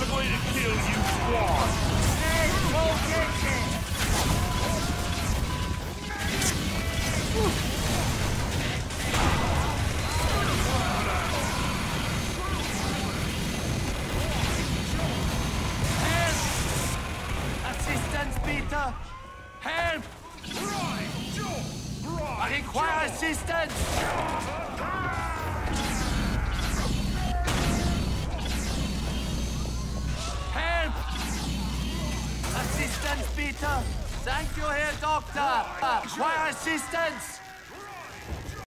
never going to kill you, squad! Assistance, Peter! Help! I require assistance! Help! Assistance, Peter! Thank you, Herr Doctor! Require assistance!